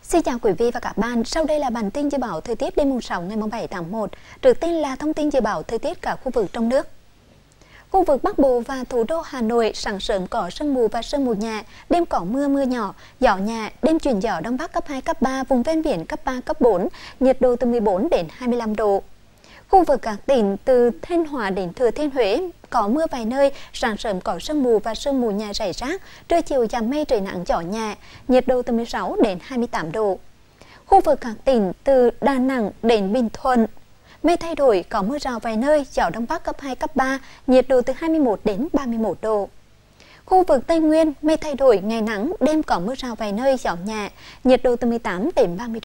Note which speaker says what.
Speaker 1: Xin chào quý vị và các bạn, sau đây là bản tin dự báo thời tiết đêm 6 ngày 7 tháng 1. Trước tiên là thông tin dự báo thời tiết cả khu vực trong nước. Khu vực Bắc Bộ và thủ đô Hà Nội sáng sớm có sương mù và sương mù nhẹ, đêm có mưa nhỏ, gió nhẹ, đêm chuyển gió đông bắc cấp 2, cấp 3, vùng ven biển cấp 3, cấp 4, nhiệt độ từ 14 đến 25 độ. Khu vực các tỉnh từ Thanh Hóa đến Thừa Thiên Huế có mưa vài nơi, sáng sớm có sương mù và sương mù nhẹ rải rác, trưa chiều giảm mây trời nắng gió nhẹ, nhiệt độ từ 16 đến 28 độ. Khu vực các tỉnh từ Đà Nẵng đến Bình Thuận, mây thay đổi, có mưa rào vài nơi, gió đông bắc cấp 2, cấp 3, nhiệt độ từ 21 đến 31 độ. Khu vực Tây Nguyên, mây thay đổi, ngày nắng, đêm có mưa rào vài nơi, gió nhẹ, nhiệt độ từ 18 đến 30